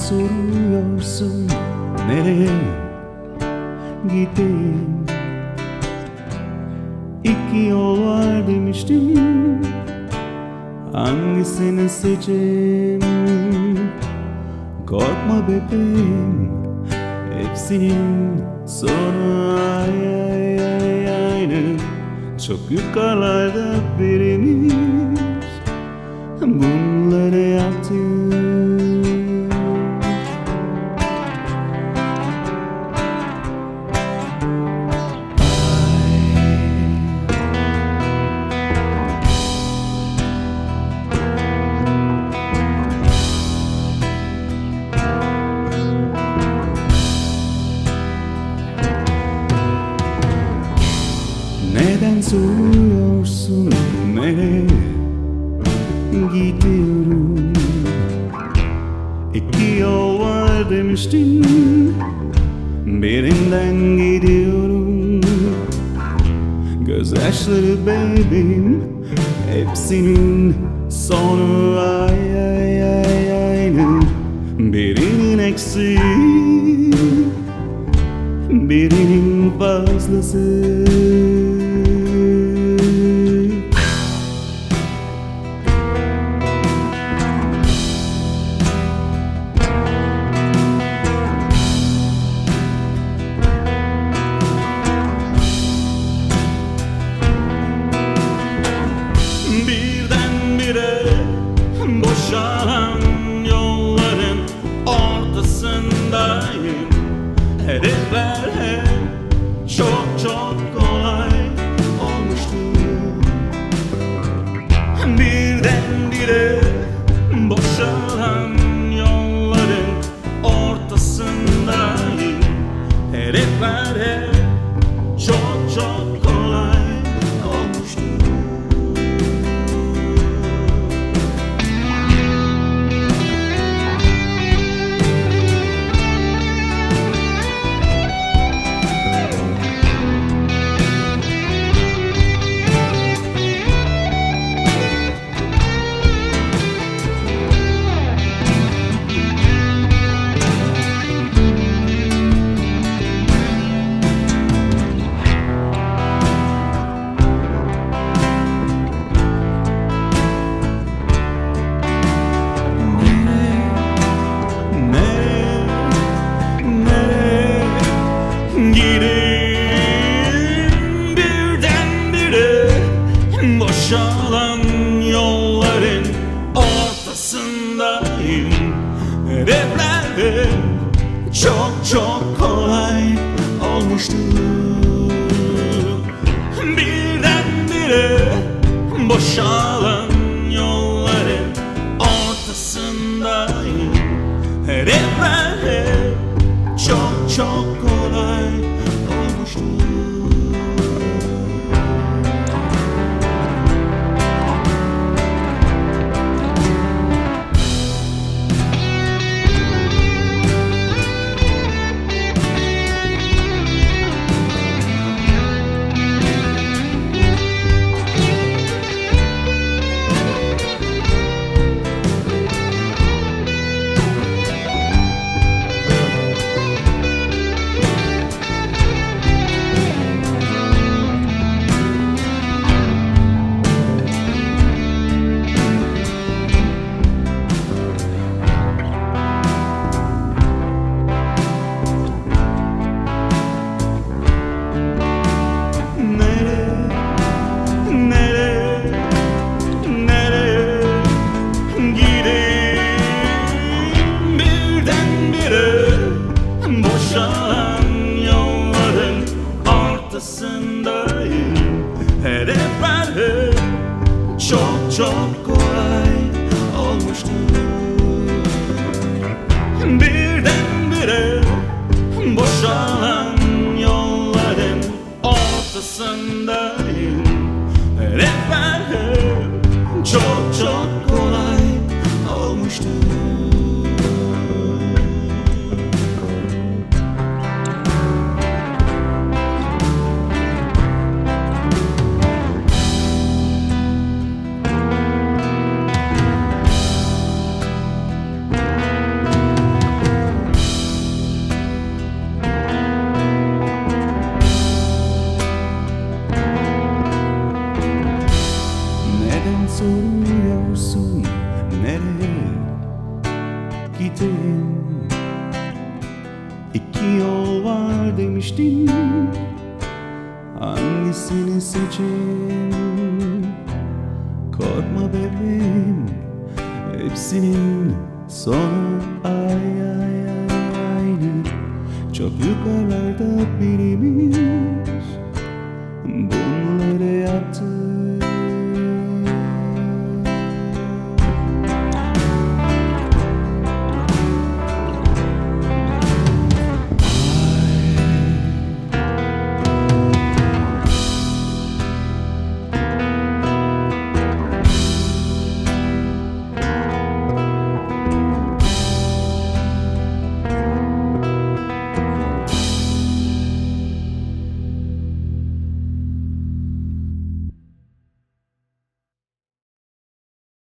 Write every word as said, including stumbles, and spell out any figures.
soruyorsun nereye gideyim? İki yol var demiştim, hangisini seçeyim? Korkma bebeğim, hepsinin sonu ay ay ay aynı. Çok yukarılarda birimiz bunları yaptık. Neden soruyorsun nereye gidiyorum? İki yol var demiştin, birinden gidiyorum. Gözyaşları bebeğim, hepsinin sonu ay ay ay aynı. Birinin eksiği, birinin fazlası. Birdenbire boşalan yolların ortasındayım. Hedefler hep çok çok kolay olmuştu. Birdenbire boşalan yolların ortasındayım. Hedefler hep çok çok kolay olmuştu. Birdenbire boşalan yolların ortasındayım. Hedefler çok çok kolay olmuştu. Birdenbire boşalan yolların ortasındayım. Hedefler çok çok kolay olmuştu. Hedefler çok çok kolay olmuştu. Birdenbire boşalan yolların ortasındayım. Hedefler çok çok kolay olmuştu. Neden soruyorsun nereye gideyim? İki yol var demiştin, hangisini seçeyim? Korkma bebeğim, hepsinin sonu ay ay ay aynı. Çok yukarılarda birimiz,